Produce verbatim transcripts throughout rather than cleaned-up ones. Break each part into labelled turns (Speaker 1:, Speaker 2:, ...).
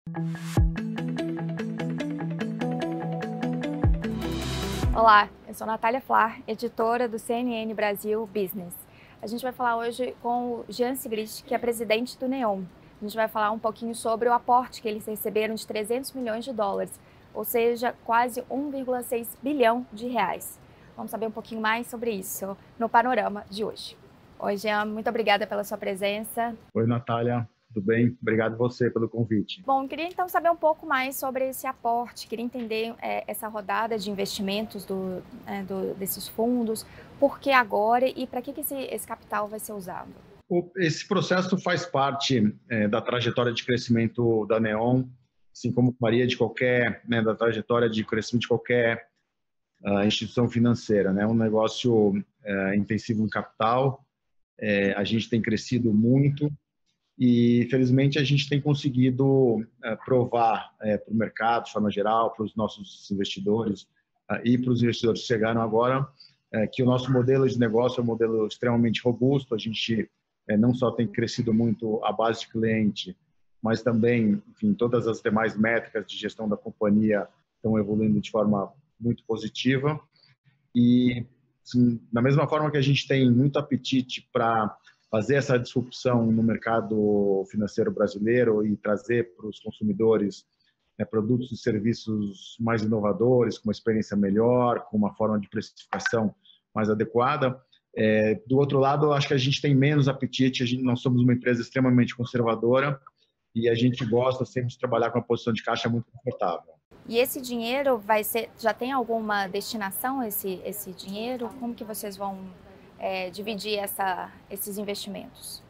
Speaker 1: Olá, eu sou Natália Flár, editora do C N N Brasil Business. A gente vai falar hoje com o Jean Sigrist, que é presidente do Neon. A gente vai falar um pouquinho sobre o aporte que eles receberam de trezentos milhões de dólares, ou seja, quase um vírgula seis bilhão de reais. Vamos saber um pouquinho mais sobre isso no panorama de hoje. Oi, Jean, muito obrigada pela sua presença.
Speaker 2: Oi, Natália, tudo bem? Obrigado você pelo convite.
Speaker 1: Bom, eu queria então saber um pouco mais sobre esse aporte, queria entender é, essa rodada de investimentos do, é, do, desses fundos, por que agora e para que, que esse, esse capital vai ser usado?
Speaker 2: Esse processo faz parte é, da trajetória de crescimento da Neon, assim como faria de qualquer, né, da trajetória de crescimento de qualquer uh, instituição financeira, né? Um negócio uh, intensivo em capital, é, a gente tem crescido muito e, felizmente, a gente tem conseguido uh, provar uh, para o mercado, de forma geral, para os nossos investidores uh, e para os investidores que chegaram agora, uh, que o nosso modelo de negócio é um modelo extremamente robusto. A gente uh, não só tem crescido muito a base de cliente, mas também, enfim, todas as demais métricas de gestão da companhia estão evoluindo de forma muito positiva. E, assim, da mesma forma que a gente tem muito apetite para fazer essa disrupção no mercado financeiro brasileiro e trazer para os consumidores, né, produtos e serviços mais inovadores, com uma experiência melhor, com uma forma de precificação mais adequada. É, do outro lado, eu acho que a gente tem menos apetite. A gente, nós somos uma empresa extremamente conservadora e a gente gosta sempre de trabalhar com uma posição de caixa muito confortável.
Speaker 1: E esse dinheiro vai ser, já tem alguma destinação esse, esse dinheiro? Como que vocês vão é, dividir essa, esses investimentos?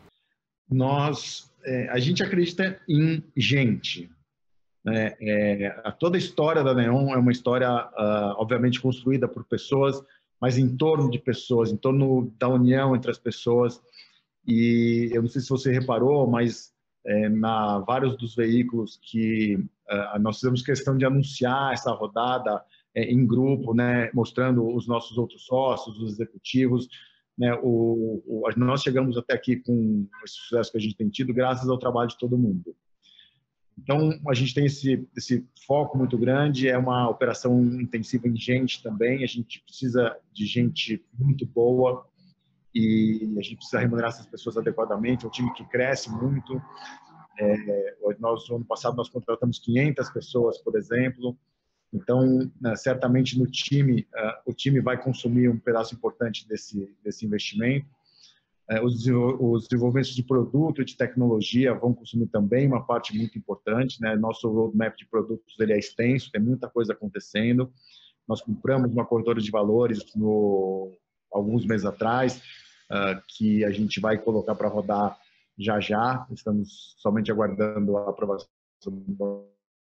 Speaker 2: Nós, é, a gente acredita em gente. Né? É, toda a história da Neon é uma história, uh, obviamente, construída por pessoas, mas em torno de pessoas, em torno da união entre as pessoas. E eu não sei se você reparou, mas é, na vários dos veículos que uh, nós fizemos questão de anunciar essa rodada é, em grupo, né, mostrando os nossos outros sócios, os executivos, né, o, o, nós chegamos até aqui com esse sucesso que a gente tem tido graças ao trabalho de todo mundo. Então, a gente tem esse, esse foco muito grande, é uma operação intensiva em gente também, a gente precisa de gente muito boa, e a gente precisa remunerar essas pessoas adequadamente. É um time que cresce muito. É, nós, no ano passado, nós contratamos quinhentas pessoas, por exemplo. Então, né, certamente no time, uh, o time vai consumir um pedaço importante desse, desse investimento. Uh, os, os desenvolvimentos de produto e de tecnologia vão consumir também uma parte muito importante. Né? Nosso roadmap de produtos ele é extenso, tem muita coisa acontecendo. Nós compramos uma corretora de valores no alguns meses atrás, uh, que a gente vai colocar para rodar já já. Estamos somente aguardando a aprovação do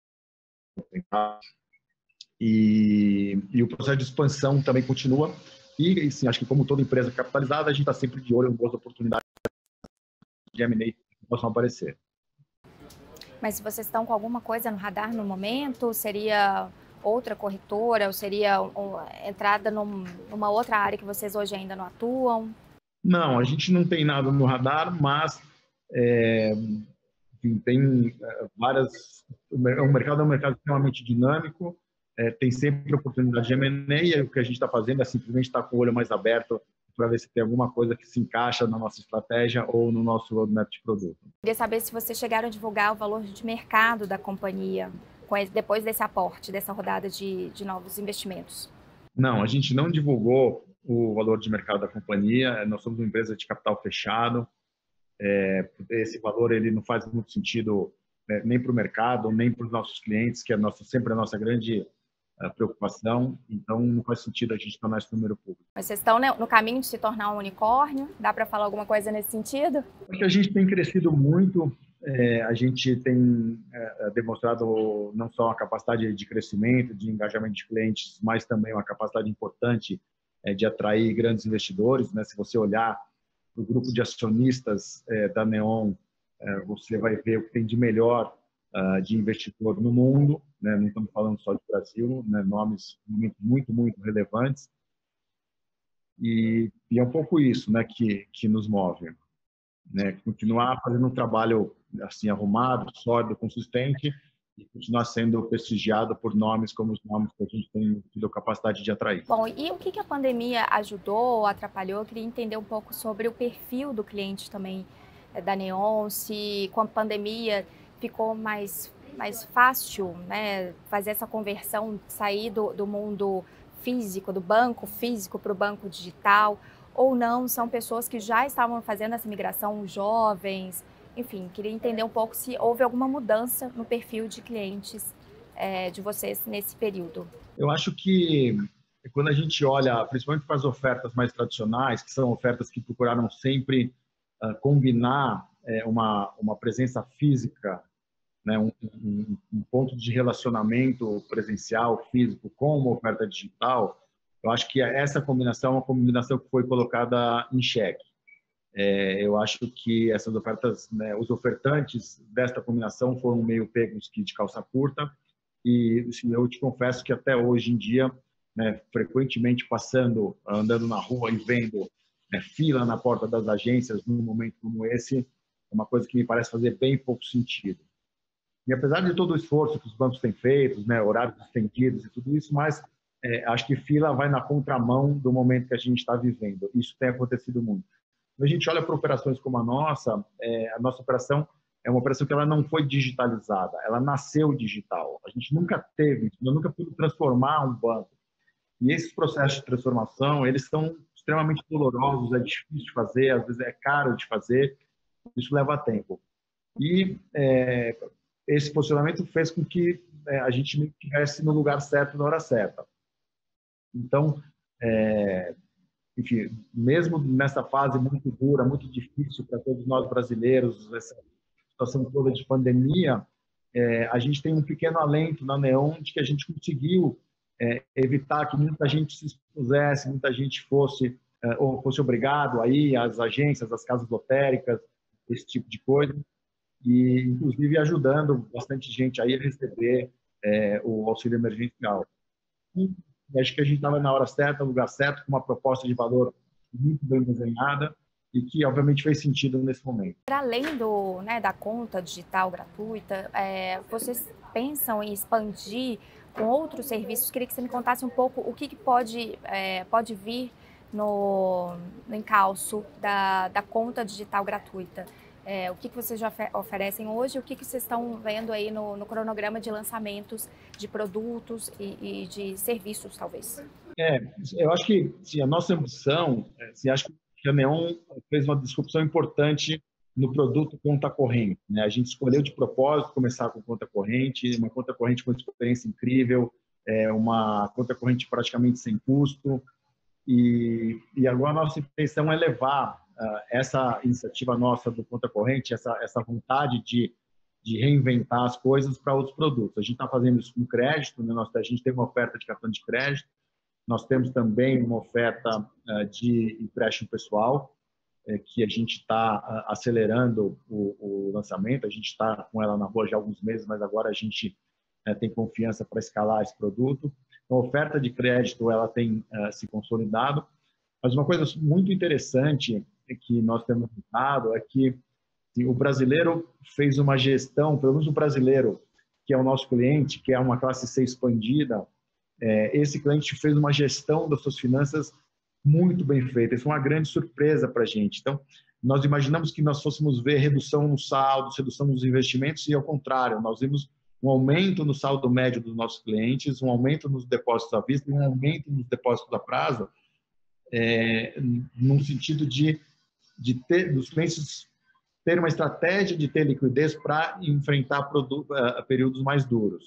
Speaker 2: e, e o processo de expansão também continua. E, sim, acho que como toda empresa capitalizada, a gente está sempre de olho em boas oportunidades de M e A que possam aparecer.
Speaker 1: Mas vocês estão com alguma coisa no radar no momento? Seria outra corretora ou seria uma entrada num, numa outra área que vocês hoje ainda não atuam?
Speaker 2: Não, a gente não tem nada no radar, mas é, enfim, tem várias. O mercado é um mercado extremamente dinâmico, é, tem sempre oportunidade de M e A, e o que a gente está fazendo é simplesmente estar com o olho mais aberto para ver se tem alguma coisa que se encaixa na nossa estratégia ou no nosso roadmap de produto.
Speaker 1: Queria saber se vocês chegaram a divulgar o valor de mercado da companhia depois desse aporte, dessa rodada de, de novos investimentos.
Speaker 2: Não, a gente não divulgou o valor de mercado da companhia. Nós somos uma empresa de capital fechado. É, esse valor ele não faz muito sentido, né, nem para o mercado, nem para os nossos clientes, que é a nossa, sempre a nossa grande uh, preocupação. Então, não faz sentido a gente tornar esse número público.
Speaker 1: Mas vocês estão, né, no caminho de se tornar um unicórnio? Dá para falar alguma coisa nesse sentido?
Speaker 2: Porque a gente tem crescido muito. É, a gente tem é, demonstrado não só uma capacidade de crescimento, de engajamento de clientes, mas também uma capacidade importante é, de atrair grandes investidores. Né? Se você olhar para o grupo de acionistas é, da Neon, é, você vai ver o que tem de melhor uh, de investidor no mundo. Né? Não estamos falando só de Brasil, né? Nomes muito, muito, muito relevantes. E, e é um pouco isso, né, que, que nos move. né? Continuar fazendo um trabalho assim arrumado, sólido, consistente e continuar sendo prestigiado por nomes como os nomes que a gente tem tido a capacidade de atrair.
Speaker 1: Bom, e o que que a pandemia ajudou ou atrapalhou? Eu queria entender um pouco sobre o perfil do cliente também da Neon, se com a pandemia ficou mais, mais fácil, né, fazer essa conversão, sair do, do mundo físico, do banco físico para o banco digital, ou não, são pessoas que já estavam fazendo essa migração, jovens, enfim, queria entender um pouco se houve alguma mudança no perfil de clientes é, de vocês nesse período.
Speaker 2: Eu acho que quando a gente olha, principalmente para as ofertas mais tradicionais, que são ofertas que procuraram sempre uh, combinar é, uma, uma presença física, né, um, um, um ponto de relacionamento presencial, físico, com uma oferta digital, eu acho que essa combinação é uma combinação que foi colocada em xeque. É, eu acho que essas ofertas, né, os ofertantes desta combinação foram meio pegos que de calça curta e assim, eu te confesso que até hoje em dia, né, frequentemente passando, andando na rua e vendo, né, fila na porta das agências num momento como esse, é uma coisa que me parece fazer bem pouco sentido. E apesar de todo o esforço que os bancos têm feito, né, horários estendidos e tudo isso, mas é, acho que fila vai na contramão do momento que a gente está vivendo. Isso tem acontecido muito. Quando a gente olha para operações como a nossa, é, a nossa operação é uma operação que ela não foi digitalizada, ela nasceu digital. A gente nunca teve, nós nunca pudemos transformar um banco. E esses processos de transformação, eles são extremamente dolorosos, é difícil de fazer, às vezes é caro de fazer, isso leva tempo. E é, esse posicionamento fez com que é, a gente não estivesse no lugar certo na hora certa. Então, é, enfim, mesmo nessa fase muito dura, muito difícil para todos nós brasileiros, essa situação toda de pandemia, é, a gente tem um pequeno alento na Neon de que a gente conseguiu é, evitar que muita gente se expusesse, muita gente fosse é, ou fosse obrigado a ir às agências, às casas lotéricas, esse tipo de coisa, e inclusive ajudando bastante gente aí a receber é, o auxílio emergencial. E acho que a gente estava na hora certa, no lugar certo, com uma proposta de valor muito bem desenhada e que, obviamente, fez sentido nesse momento.
Speaker 1: Para além do, né, da conta digital gratuita, é, vocês pensam em expandir com outros serviços? Queria que você me contasse um pouco o que, que pode, é, pode vir no, no encalço da, da conta digital gratuita. É, o que, que vocês já oferecem hoje e o que, que vocês estão vendo aí no, no cronograma de lançamentos de produtos e, e de serviços, talvez?
Speaker 2: É, eu acho que sim, a nossa ambição, assim, acho que a Neon fez uma disrupção importante no produto conta corrente, né? A gente escolheu de propósito começar com conta corrente, uma conta corrente com experiência incrível, é, uma conta corrente praticamente sem custo, e, e agora a nossa intenção é levar Uh, essa iniciativa nossa do conta corrente, essa, essa vontade de, de reinventar as coisas para outros produtos. A gente está fazendo isso com crédito, né? Nós, a gente tem uma oferta de cartão de crédito, nós temos também uma oferta uh, de empréstimo pessoal, uh, que a gente está uh, acelerando o, o lançamento, a gente está com ela na rua já há alguns meses, mas agora a gente uh, tem confiança para escalar esse produto. A oferta de crédito ela tem uh, se consolidado, mas uma coisa muito interessante que nós temos notado é que assim, o brasileiro fez uma gestão, pelo menos o brasileiro, que é o nosso cliente, que é uma classe C expandida, é, esse cliente fez uma gestão das suas finanças muito bem feita. Isso é uma grande surpresa para a gente. Então, nós imaginamos que nós fôssemos ver redução no saldo, redução nos investimentos, e ao contrário, nós vimos um aumento no saldo médio dos nossos clientes, um aumento nos depósitos à vista e um aumento nos depósitos a prazo, é, num sentido de de ter, dos clientes ter uma estratégia de ter liquidez para enfrentar produto, uh, períodos mais duros.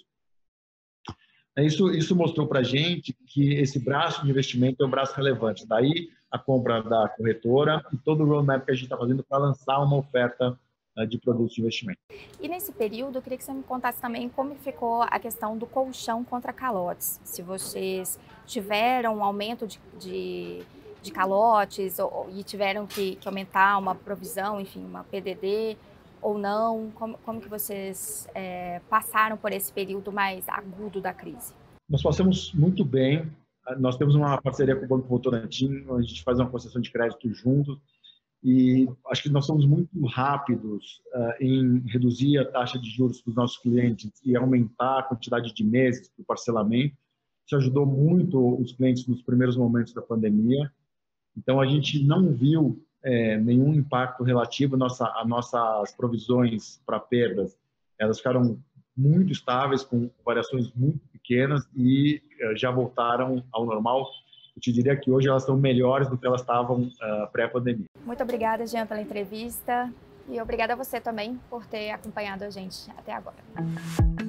Speaker 2: Isso, isso mostrou para a gente que esse braço de investimento é um braço relevante. Daí a compra da corretora e todo o roadmap que a gente está fazendo para lançar uma oferta uh, de produtos de investimento.
Speaker 1: E nesse período, eu queria que você me contasse também como ficou a questão do colchão contra calotes. Se vocês tiveram um aumento de... de... de calotes ou, e tiveram que, que aumentar uma provisão, enfim, uma P D D ou não? Como, como que vocês é, passaram por esse período mais agudo da crise?
Speaker 2: Nós passamos muito bem. Nós temos uma parceria com o Banco Votorantim, onde a gente faz uma concessão de crédito juntos. E acho que nós somos muito rápidos uh, em reduzir a taxa de juros para os nossos clientes e aumentar a quantidade de meses para o parcelamento. Isso ajudou muito os clientes nos primeiros momentos da pandemia. Então, a gente não viu é, nenhum impacto relativo a, nossa, a nossas provisões para perdas. Elas ficaram muito estáveis, com variações muito pequenas e uh, já voltaram ao normal. Eu te diria que hoje elas estão melhores do que elas estavam uh, pré-pandemia.
Speaker 1: Muito obrigada, Jean, pela entrevista e obrigada a você também por ter acompanhado a gente até agora.